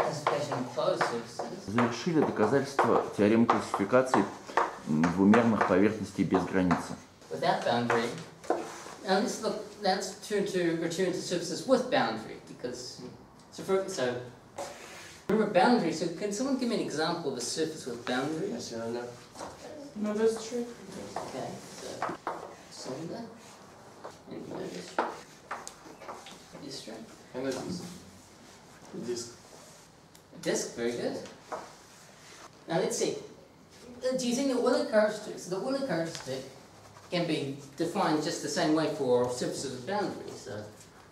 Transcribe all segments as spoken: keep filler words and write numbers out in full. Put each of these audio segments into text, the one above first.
classification of closed surfaces. Завершили доказательство теоремы классификации двумерных поверхностей без границы. Without boundary. Now let's look. Let's turn to return to surfaces with boundary because so for so remember boundary. So can someone give me an example of a surface with boundary? Yes, you know. No, that's true. Okay, so cylinder and this this string. And that is this. Disc, very good. Now let's see. Uh, Do you think that Euler characteristic, so the Euler characteristic can be defined just the same way for surfaces with boundaries? So,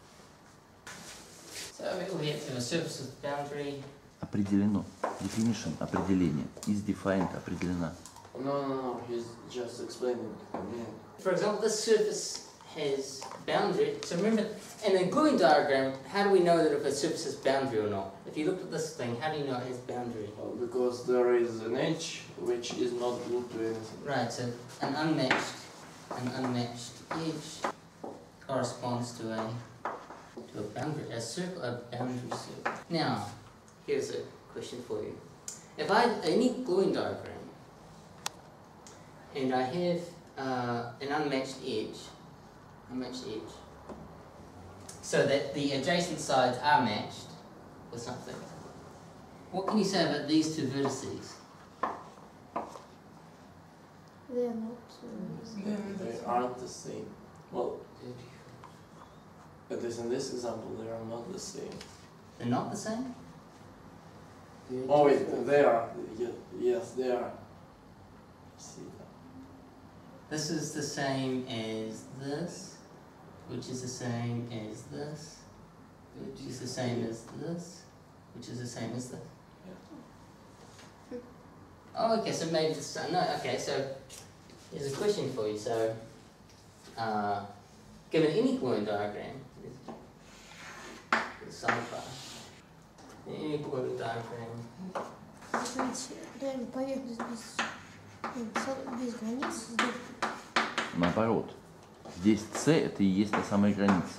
so I mean, we have a surface with boundary. Определено. Definition – определение. Is defined – определена. No, no, no. He's just explaining. Yeah. For example, this surface has boundary. So remember, in a gluing diagram, how do we know that if a surface has boundary or not? If you look at this thing, how do you know it has boundary? Well, because there is an edge which is not glued to anything. Right, so an unmatched, an unmatched edge corresponds to a to a boundary, a circle, a boundary circle. Now, here's a question for you. If I have any gluing diagram and I have uh, an unmatched edge, unmatched edge, so that the adjacent sides are matched with something, what can you say about these two vertices? They are not. Uh, Then They aren't the same. Well, at least in this example, they are not the same. They're not the same? Oh wait, they are. Ye- Yes, they are. See that? This is the same as this, which is the same as this, which is the same as this, which is the same as this. Oh, okay, so maybe it's, no, okay, so here's a question for you. So, uh, given any gluing diagram, the sum class, any gluing diagram, Знаете, реально поверхность без, ну, со- без границ здесь. Наоборот. Здесь С – это и есть та самая граница.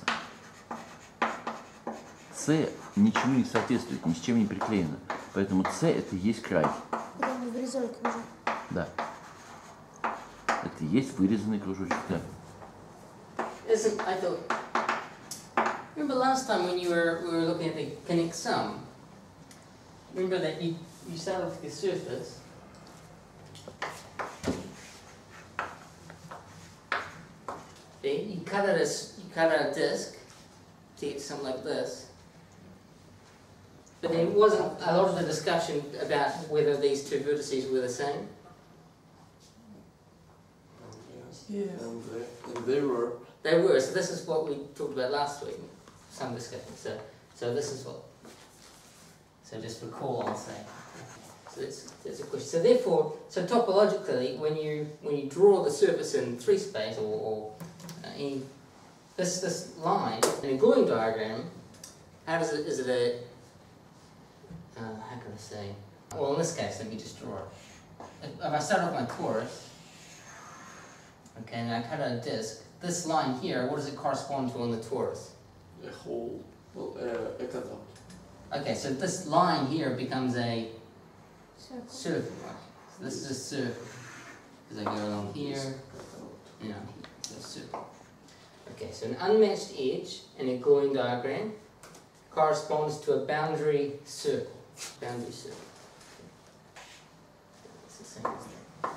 С ничему не соответствует, ни с чем не приклеено. Поэтому С – это и есть край. Когда мы вырезали кружок. Да. Это и есть вырезанный кружочек, да. isn't, I thought, remember last time when you were, we were looking at the conic sum, remember that you, you start off with the surface, okay, you cut out a, s- you cut out a disc to get something like this, but there wasn't a lot of the discussion about whether these two vertices were the same. Yes. Yes. And they, and they were. They were, so this is what we talked about last week, some discussion. So, so this is what, so just recall, I'll say. So that's, that's a question. So therefore, so topologically, when you when you draw the surface in three space or, or uh, any, this this line in a gluing diagram, how does it, is it a, uh, how can I say? Well, in this case, let me just draw it. If, if I start off my torus, okay, and I cut out a disc. This line here, what does it correspond to on the torus? A whole, well, uh, a cutout. Okay, so this line here becomes a Circle. circle. Right? So this is a circle. Because I go along here, you know, so a circle. Okay, so an unmatched edge in a gluing diagram corresponds to a boundary circle. Boundary circle. It's the same as that.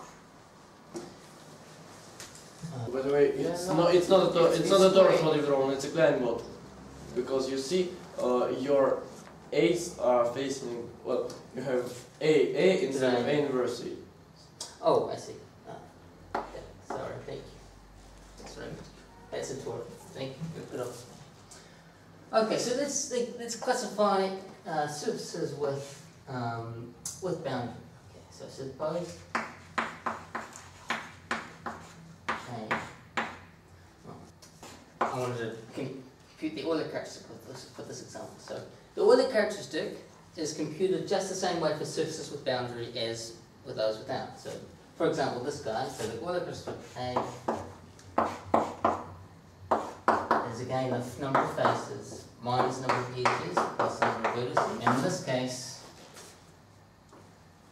By the way, it's Yeah, no, not. It's not a. To, it's- it's, it's not a torus great. motif drawn. It's a Klein model, because you see, uh, your A's are facing. Well, you have A A instead of Right. A inverse A. Oh, I see. Ah, yeah, sorry, thank you. That's right. That's a torus. Thank you. Good enough. Okay, so let's like, let's classify uh, surfaces with um, with boundary. Okay, so suppose. Okay. Well, I wanted to compute the Euler characteristic with this, for this example. So the Euler characteristic is computed just the same way for surfaces with boundary as with those without. So, for example, this guy. So the Euler characteristic A is again the f- number of faces minus number of edges plus number of vertices. And in this case,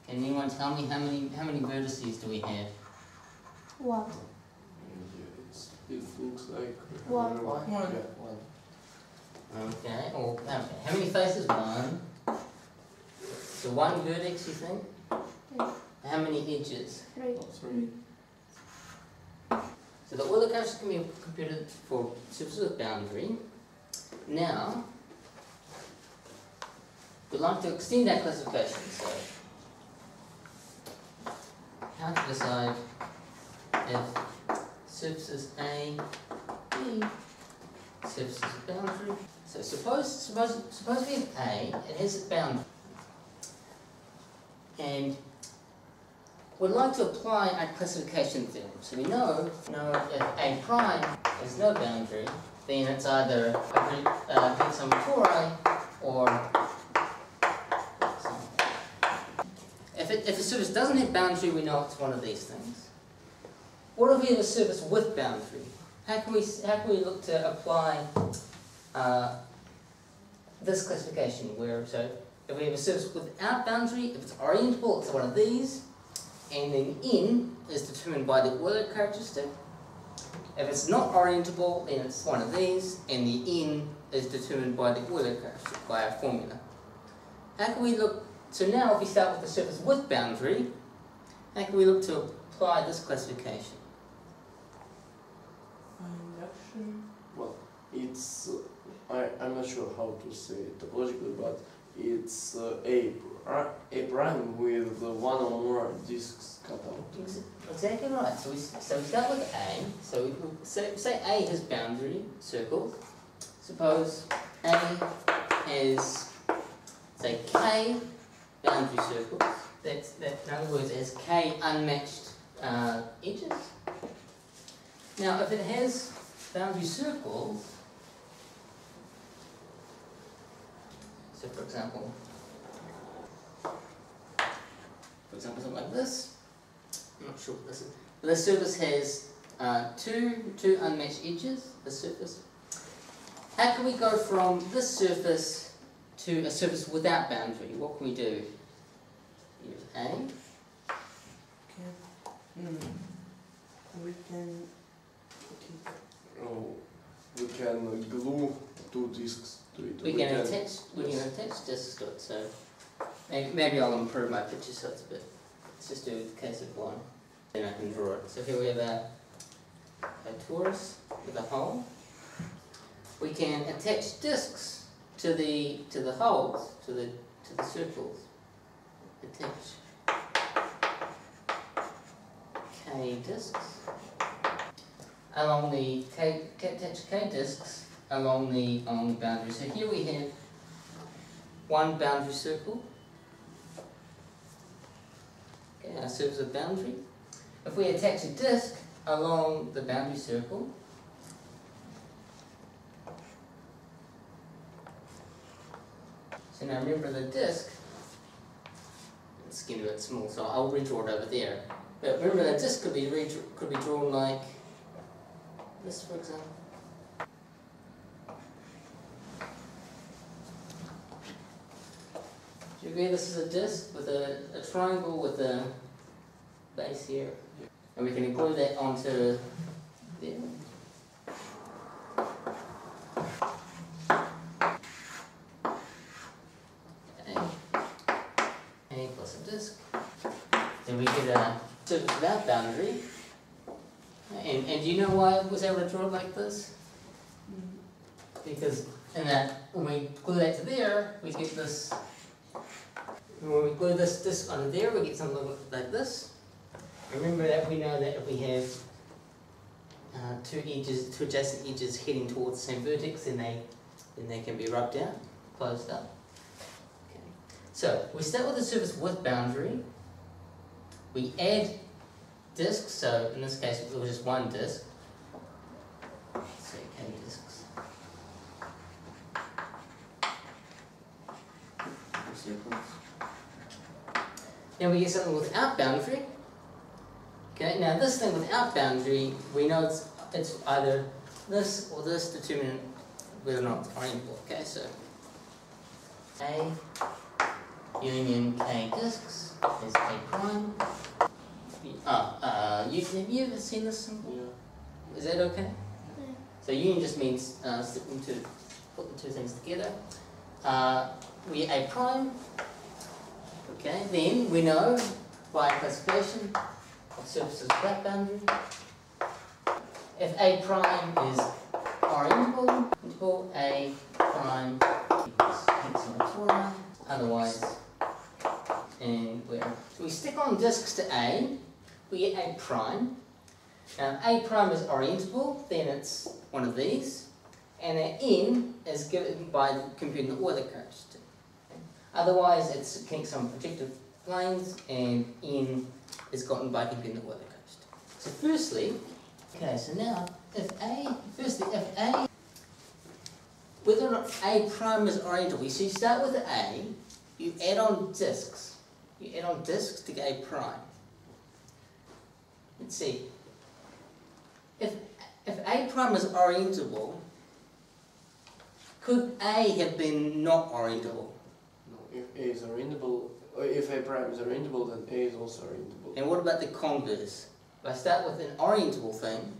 Can anyone tell me how many how many vertices do we have? One. It's, it looks like One. uh, One. Yeah, one. Okay, or okay. How many faces? One. So one vertex, you think? Yeah. How many edges? Three. Oh, three. So the Euler characters can be computed for surfaces with boundary. Now, we'd like to extend our classification. So, how to decide if surfaces A, B, surfaces with boundary. So suppose suppose suppose we have A, it has a boundary, and we'd like to apply our classification theorem. So we know, know if A prime has no boundary, then it's either a uh, big sum four A or if it if a surface doesn't have boundary, we know it's one of these things. What if we have a surface with boundary? How can we how can we look to apply uh, this classification? Where so if we have a surface without boundary, if it's orientable, it's one of these. And then n is determined by the Euler characteristic. If it's not orientable, then it's one of these, and the n is determined by the Euler characteristic, by our formula. How can we look, so now if we start with the surface with boundary, how can we look to apply this classification? Induction. Well, it's uh, I I'm not sure how to say it topologically, but it's uh, a pri- a prime with uh, one or more disks cut out. Ex- Exactly right. So we, s- so we start with A. So we, we say, say A has boundary circles. Suppose A has, say, K boundary circles. That's, that, in other words, it has K unmatched uh, edges. Now, if it has boundary circles, so for example, for example, something like this. I'm not sure what this is. The surface has uh, two two unmatched edges. The surface. How can we go from this surface to a surface without boundary? What can we do? Here's A. Okay. Hmm. We can. Okay. Oh, we can glue two disks to it. We can attach. We can attach discs to it. So maybe, maybe I'll improve my picture so it's a bit. Let's just do the case of one. Then I can draw it. So here we have a, a torus with a hole. We can attach discs to the to the holes, to the to the circles. Attach K discs along the K attach K discs along the along the boundary. So here we have one boundary circle. Okay, our surface of boundary. If we attach a disc along the boundary circle, so now remember the disc, it's getting a bit small, so I'll redraw it over there. But remember that disc could be redraw, could be drawn like this, for example. Do you agree this is a disc with a, a triangle with a base here? And we can glue that onto there. A, A plus a disc. Then we get a surface without boundary. And, and do you know why I was able to draw it like this? Because in that, when we glue that to there, we get this. When we glue this disc onto there, we get something like this. Remember that we know that if we have uh, two edges, two adjacent edges heading towards the same vertex, then they, then they can be rubbed out, closed up. Okay. So we start with a surface with boundary. We add discs. So in this case, it was just one disc. So K discs. Circles. Now we get something without boundary. Okay, now this thing without boundary, we know it's, it's either this or this determinant whether or not it's orientable. Okay, so A union K disks is A prime. Ah, uh, you, have you ever seen this symbol? Yeah. Is that okay? Yeah. So union just means uh, stick them two, put the two things together. Uh, we A prime. Okay, then we know by classification of surfaces flat boundary, if A prime is orientable, interval A prime equals x on four, otherwise, and where so we stick on disks to A, we get A prime. Now A prime is orientable, then it's one of these, and an N is given by computing the Euler characteristic. Okay? Otherwise, it's kinks on projective planes, and N is gotten by computing the Euler characteristic. So firstly, okay, so now if A, firstly if A, whether or not A prime is orientable, so you start with A, you add on disks, you add on disks to get A prime. Let's see. If, if A prime is orientable, could A have been not orientable? No, if A is orientable, or if A prime is orientable, then A is also orientable. And what about the converse? If I start with an orientable thing,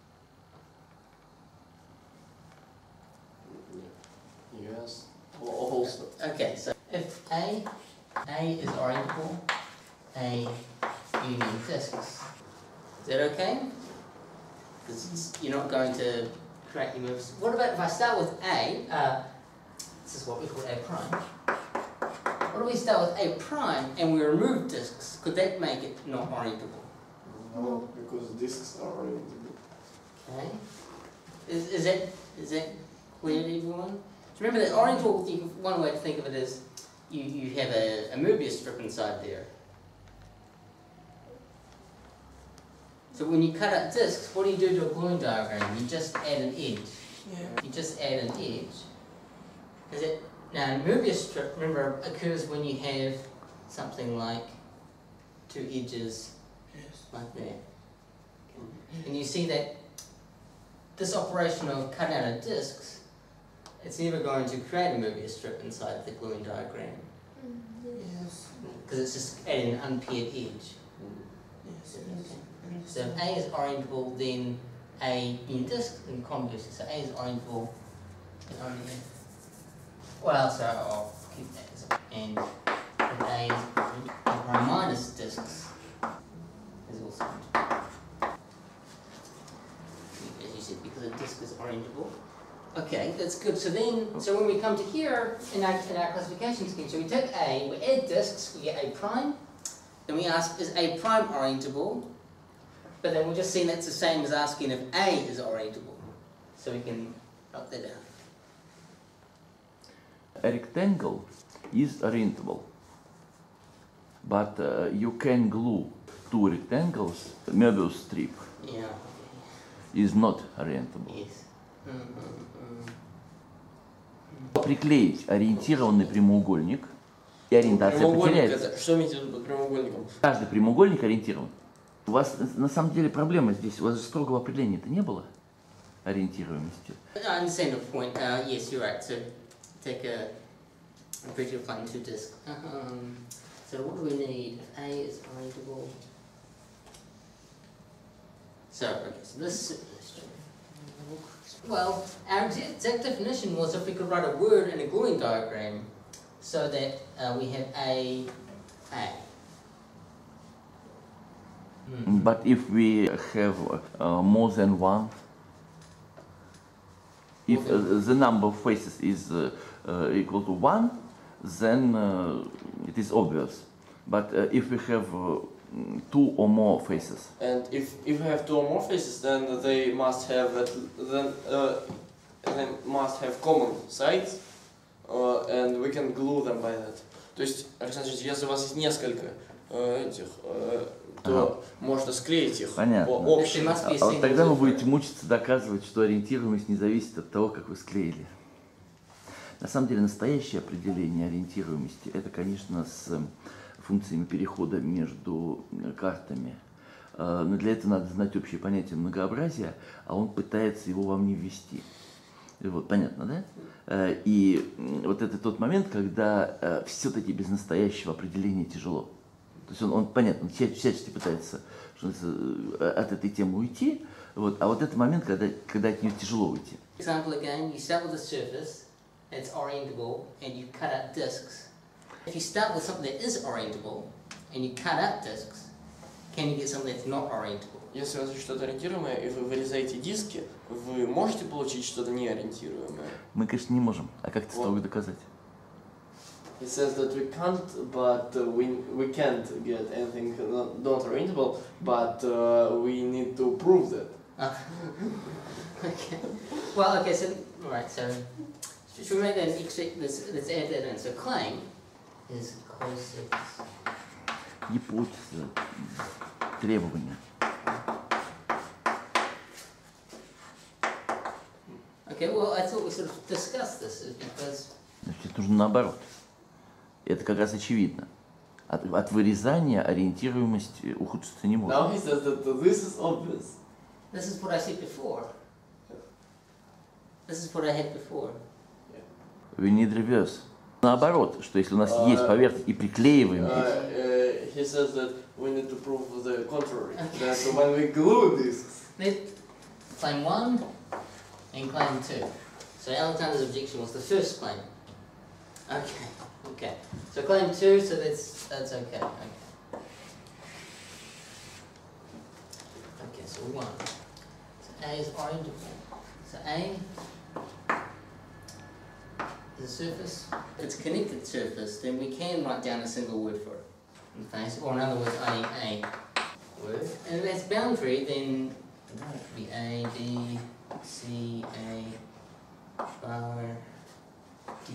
Yes, also. okay, so if A, A is orientable, A union disks, is that okay? Because you're not going to create your moves. What about if I start with A, uh, this is what we call A prime. What if we start with A prime and we remove disks? Could that make it not orientable? No, because disks are orientable. Okay. Is, is that is that clear to everyone? So remember that orientable, you can, one way to think of it is you, you have a, a Möbius strip inside there. So when you cut out disks, what do you do to a gluing diagram? You just add an edge. Yeah. You just add an edge. Is it now a Möbius strip, remember, occurs when you have something like two edges Yes. like that. And you see that this operation of cutting out of disks, it's never going to create a Möbius strip inside the gluing diagram. Yes. Because it's just adding an unpaired edge. Yes. Okay. So if A is orientable, then A union disk, and conversely. So A is orientable, and only well, so I'll keep that as a, and if A is A prime minus disks is also orientable. As you said, because a disk is orientable. Okay, that's good. So then, so when we come to here in our, in our classification scheme, so we take A, we add disks, we get A prime. Then we ask, is A prime orientable? But then we're just saying that's the same as asking if A is orientable. So we can write that down. A rectangle is orientable, but uh, you can glue two rectangles. Möbius strip Yeah. is not orientable. Yes. Mm-hmm. Приклеить ориентированный прямоугольник, и ориентация Прямоугольник потеряется. это, что имеете в виду под прямоугольником? Каждый прямоугольник ориентирован. У вас на самом деле проблема здесь, у вас же строгого определения-то не было ориентируемости. I understand the point. Uh, yes, you're right. So take a, a bridge of line two disks. Um, so what do we need? If A is orientable. So, okay, so this. Well, our exact definition was if we could write a word in a gluing diagram so that uh, we have A, A. Mm. But if we have uh, more than one, if uh, the number of faces is uh, uh, equal to one, then uh, it is obvious. But uh, if we have uh, two or more faces, And if if we have two or more faces, then they must have at, then uh, they must have common sides, uh, and we can glue them by that. То есть, Александр Ильич, если у вас есть несколько э, этих, э, то можно склеить их Понятно. по общим. There must be a а вот single тогда вы difference. будете мучиться доказывать, что ориентируемость не зависит от того, как вы склеили. На самом деле настоящее определение ориентируемости – это, конечно, с функциями перехода между картами. Но для этого надо знать общее понятие многообразия, а он пытается его вам не ввести. Вот, понятно, да? Э, И м, вот это тот момент, когда все-таки без настоящего определения тяжело. То есть он, он понятно, он вся- всячески пытается что называется, э, от этой темы уйти, вот, а вот этот момент, когда, когда от нее тяжело уйти. Example again, you start with a surface that's orientable and you cut out discs. If you start with something that is orientable and you cut out discs, can you get something that's not orientable? Если у вас есть что-то ориентируемое, и вы вырезаете диски, вы можете получить что-то неориентируемое. Мы, конечно, не можем, а как ты Вот. смог доказать? He says that we can't, but uh, we we can't get anything not, not orientable, but uh, we need to prove that. Uh, okay. Well, okay, so, alright, so, should we make that an extra, let's, let's add that in. So claim is closed surface. Гипотеза, требования. Okay, well, I thought we sort of discussed this is because, Значит, нужно наоборот. Это как раз очевидно. От, от вырезания ориентируемость ухудшиться не может. Now he says that this is obvious. this is what I said before. This is what I had before. We need reverse. Наоборот, что если у нас А, есть поверхность и приклеиваем, Uh, uh, he says that we need to prove the contrary. That when we glue discs, Let claim one and claim two. So Alexander's objection was the first claim. Okay, okay. So claim two, so that's that's okay. Okay. Okay, so one. So A is orientable. So A is a surface. If it's a connected surface, then we can write down a single word for it. Okay, so, or in other words, A A word. And if that's boundary, then it could be A, B, C, A, bar, D,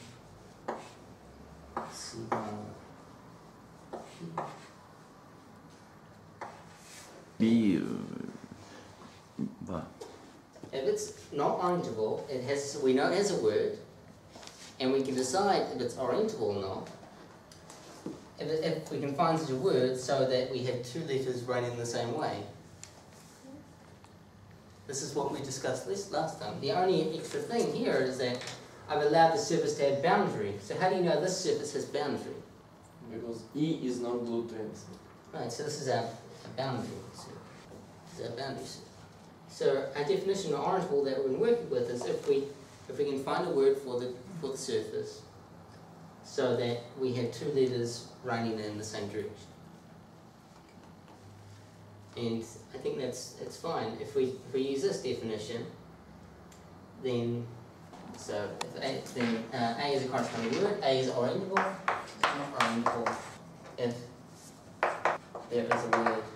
C bar, P. и ба. If it's not orientable, it has, we know it has a word, and we can decide if it's orientable or not. If, it, if we can find such a word so that we have two letters running the same way. This is what we discussed this last time. The only extra thing here is that I've allowed the surface to have boundary. So how do you know this surface has boundary? because E is not glued to anything. Right, so this is our, our boundary. So this is our boundary. So our definition of orientable that we're working with is if we if we can find a word for the for the surface so that we have two letters running in the same direction. And I think that's that's fine. If we if we use this definition, then so if A, then uh, A is a corresponding word. A is orientable. It's not orientable if there is a word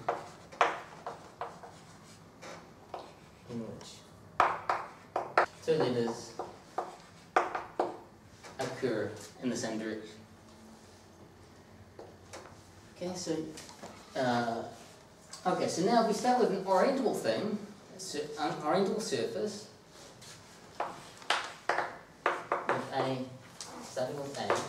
in which two letters occur in the same direction. Okay, so uh, okay, so now we start with an orientable thing, an orientable surface. With A, starting with A.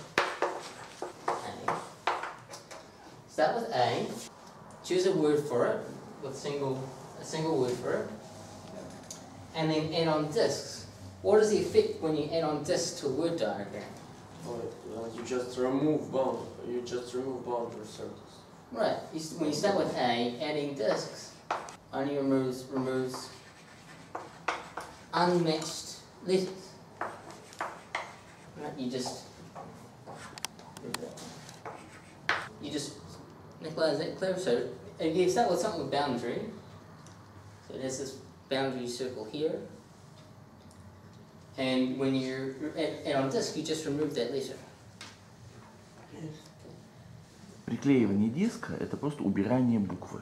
A. Start with A. Choose a word for it with single a single word for it, and then add on discs. What is the effect when you add on discs to a word diagram? Uh, you just remove bound. You just remove boundary circles. Right. You, s- when you start with A, adding discs only removes removes unmatched letters. Right. You just you just Nicola, is that clear? So if you start with something with boundary, so there's this boundary circle here, and when you're add, add on disc, you just remove that letter. Приклеивание диска – это просто убирание буквы.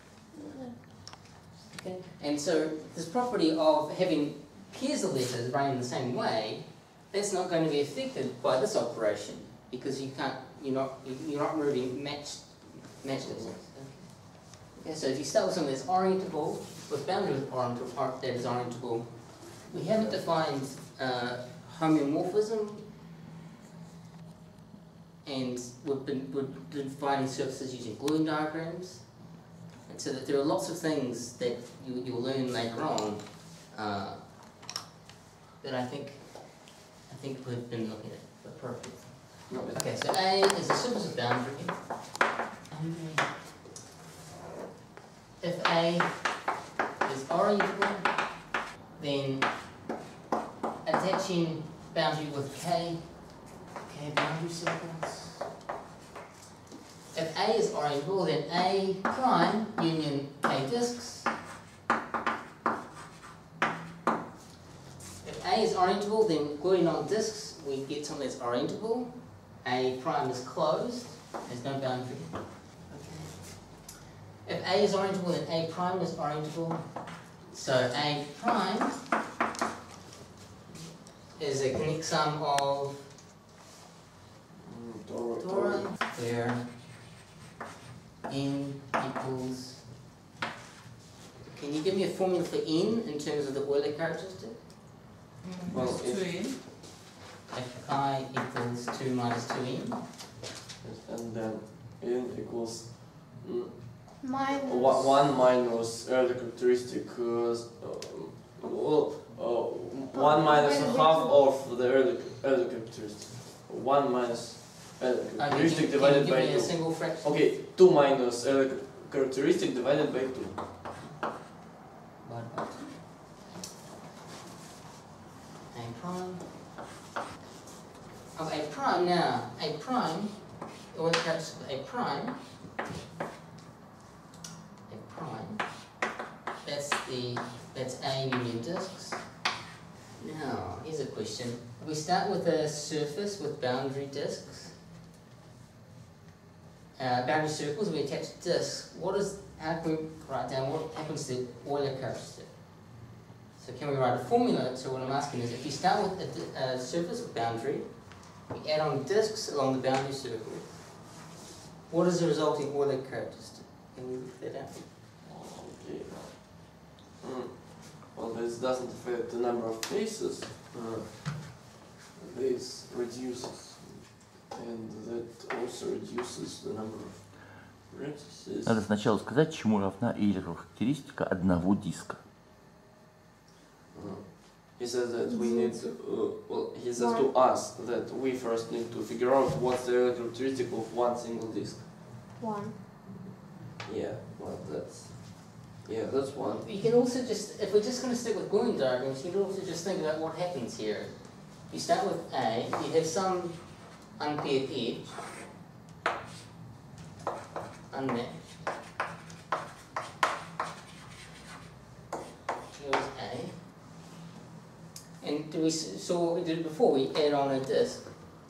Okay. And so this property of having pairs of letters running the same way, that's not going to be affected by this operation because you can't, you're not, you're not removing matched, matched letters. Okay. So if you start with something that's orientable, with boundary with orientable, or that is orientable, we haven't defined uh, homeomorphism, and we've been we're defining surfaces using gluing diagrams. And so that there are lots of things that you, you'll learn later on uh, that I think, I think we've been looking at appropriately. No, it- Okay, so A is the surface of boundary. If A is orientable, then attaching boundary with K, K boundary circles. If A is orientable, then A prime union K disks. If A is orientable, then gluing on disks, we get something that's orientable. A prime is closed, there's no boundary. Okay. If A is orientable, then A prime is orientable. So A prime is a connect sum of Mm, Tor- Dora, Tor- where n equals. Can you give me a formula for n in terms of the Euler characteristic? Well, It's if- two in. If I equals two minus two n, and then n equals mm, Minus. one one minus early characteristic, uh, s- um, well, uh, one minus a half of the early early characteristic. One minus early uh, can you, characteristic can you divided give by me a two. single fraction? Okay, two minus early cha- characteristic divided by two. Divided by two. A prime. Of A prime now, A prime, the Euler characteristic of A prime, A prime, that's the, that's A union disks. Now, here's a question. We start with a surface with boundary disks. Uh, boundary circles, we attach disks. What is, how can we write down what happens to the Euler characteristic? So can we write a formula? So what I'm asking is, if you start with a, di- a surface with boundary, we add on disks along the boundary circle, what is the resulting Euler characteristic? Can we work that out? Okay. Mm. Well, this doesn't affect the number of faces. Uh, this reduces, and that also reduces the number of vertices. Надо сначала сказать, чему равна Эйлерова характеристика одного диска. Uh, He says that we need to, uh, well, he says to us that we first need to figure out what's the characteristic of one single disk. One. Yeah, well, that's, yeah, that's one. You can also just, if we're just going to stick with gluing diagrams, you can also just think about what happens here. You start with A, you have some unpaired edge, unmatched. Here's A. And do we s- so what we did before, we add on a disk.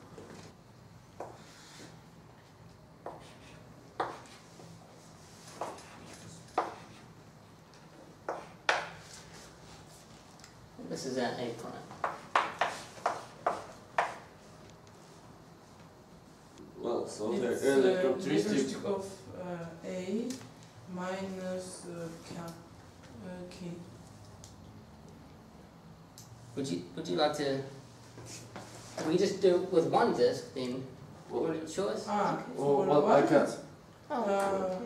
This is our A prime. Well, so the It's early uh, characteristic, characteristic of uh, A minus uh, K. Uh, K. Would you would you like to? If we just do it with one disk, then what would you show us? Ah, oh, for well, I one. can, Oh, Uh, okay.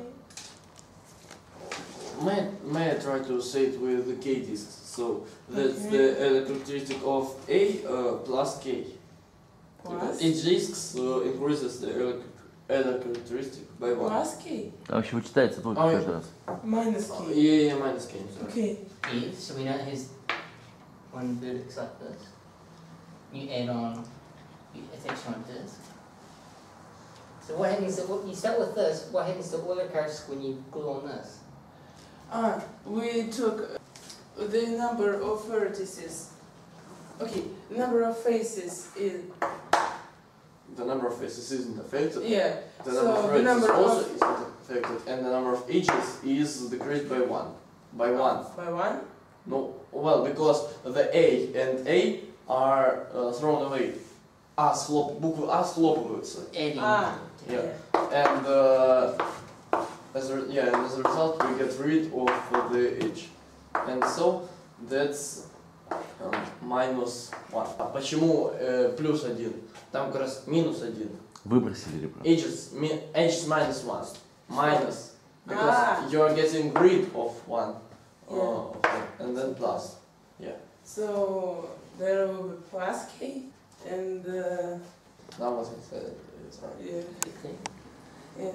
may, I- may I try to say it with the K disks? So that's Okay. the early characteristic of A uh, plus K. Because Plus, each disk uh, increases the early, early characteristic by one. plus K. Там еще вычитается только Oh, yeah. каждый раз. Minus Uh, K. yeah, yeah, minus K, sorry. Okay. Yeah, so we know here's one vertex like this. You add on, you attach on a disk. So what happens? To, you start with this. What happens to Euler characteristic when you glue on this? Ah, we took the number of vertices. Okay, the number of faces is The number of faces isn't affected. yeah. The So, number of the vertices number also of- is not affected, and the number of edges is decreased by one. By one. By one. No, well, because the A and A are uh, thrown away. А схлоп, буквы А схлопываются. Adding. Ah, Yeah. And uh, as a, yeah, and as a result, we get rid of the edge. And so that's um, minus one. А почему э, плюс один? Там как раз минус один. Выбросили ребра. Edges, mi edges minus one. Minus. Because Ah. you're getting rid of one. Yeah. Uh, and then plus. So there will be plus k, and uh, Now what I said is right. yeah, Okay. yeah.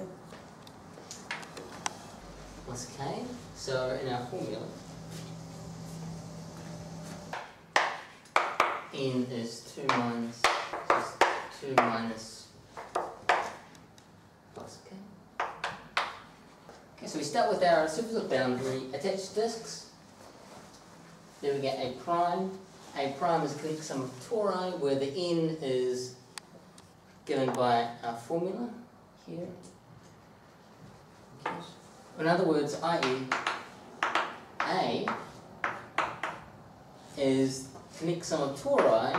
Plus k. So in our formula, n is two minus just two minus plus k. Okay, so we start with our surface of boundary attached discs. Then we get a prime. A prime is connect sum of tori, where the n is given by our formula here. Okay. In other words, that is, A is connect sum of tori.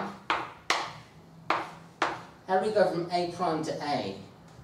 How do we go from A prime to A?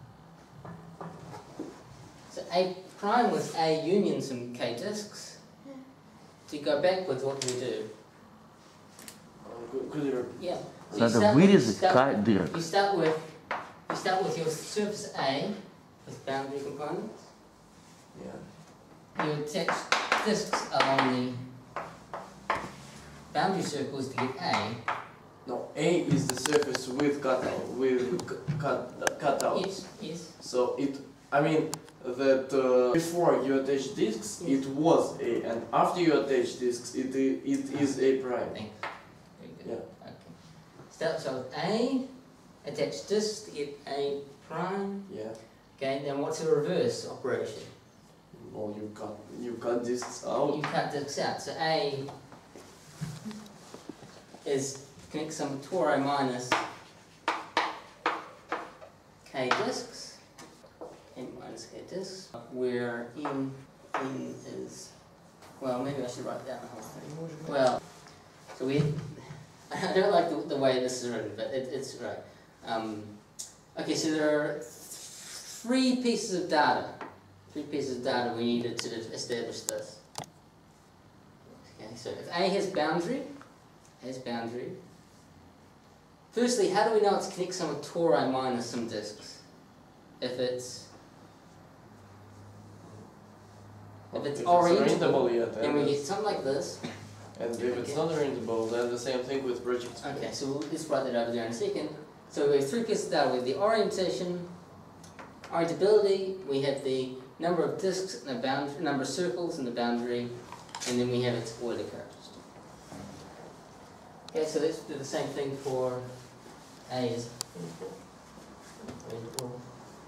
So A prime was A union some k disks. To go backwards, what do we do? Could, could you repeat? Yeah. So you Надо start with- вырезать start- К дырок. You start with you start with your surface A with boundary components. Yeah. You attach disks along the boundary circles to get A. No, A is the surface with cutout, with cu- cut, cutout. Yes, yes. So it, I mean, that uh, before you attach disks, it was A, and after you attach disks, it i- it is A prime. Thanks. Very good. Yeah. Okay. Start so with A, attach disks to get A prime. Yeah. Okay, then what's the reverse operation? Well, you cut you cut disks You out. cut disks out. So A is connect some tori minus k disks. K minus k disks. Where n n is, well, maybe I should write down the whole thing. Well, so we I don't like the, the way this is written, but it, it's right. Um, okay, so there are three pieces of data. Three pieces of data we needed to establish this. Okay, so if A has boundary, A has boundary. Firstly, how do we know it's connect sum of tori minus some disks? If it's if it's If orientable, orientable, yeah, then we then get something like this. and if it's not orientable, then the same thing with project. Okay, so we'll just write that over there in a second. So we have three pieces of data. We have the orientation, orientability, we have the number of disks and the boundary, number of circles in the boundary, and then we have its Euler characteristic. Okay, so let's do the same thing for A is orientable.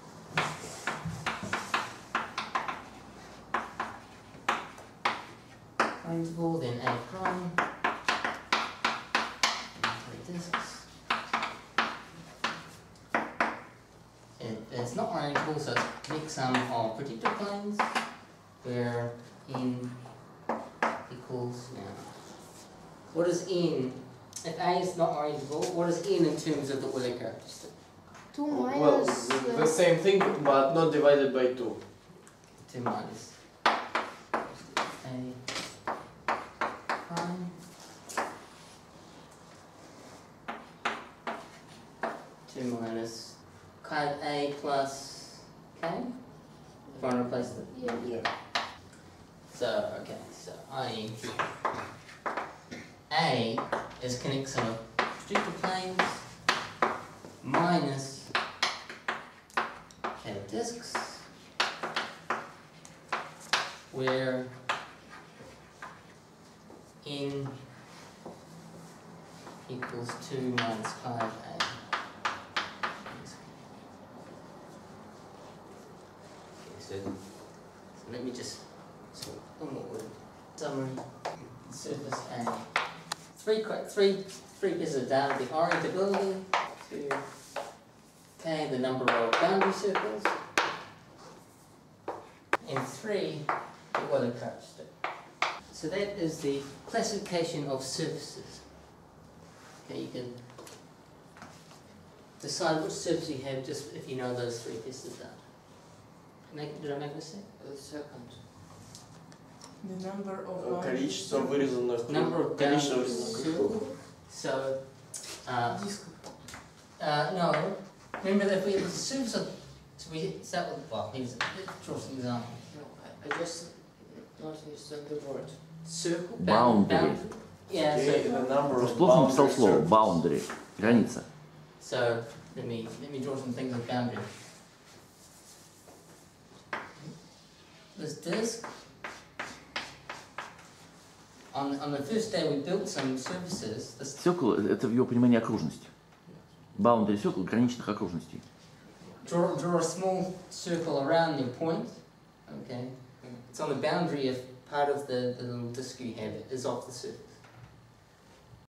Orientable, then A prime. Three disks. And it's not orientable, so it's connect sum of projective planes, where n equals now. What is n? If A is not orientable, what is n in terms of the Euler characteristic? Two Well, minus. the, uh, the same thing, but not divided by two. Two minus A prime. Two minus kind of A plus K. If I want to replace the yeah. Yeah. So, okay, so I A is connect sum of projective planes minus k disks, where n equals two minus five A. Okay, so, so let me just so one more word. Summary. Surface A. Three qu- three three pieces of data: the orientability to k, the number of boundary circles, and three the Euler characteristic. So that is the classification of surfaces. Okay, you can decide which surface you have just if you know those three pieces of data. Make, did I make a mistake? The second. The number of Uh, lines. Количество вырезанных Number of количество boundaries. вырезанных кругов. So, uh, Диск. uh, no. Remember that if we have the surface of, so we start with, well, here's, let's draw some examples. No, I, I just not understand the word. Circle, Boundary. bound, Yeah, Okay, so, the number Просто of плохо написал boundary слово circles. boundary, граница. so let me let me draw some things with boundary. This disk. On on the first day we built some surfaces. This Circle — это в его понимании окружность. Boundary circle — граничных окружностей. draw draw a small circle around your point. Okay, it's on the boundary of part of the, the little disk you have is off the surface.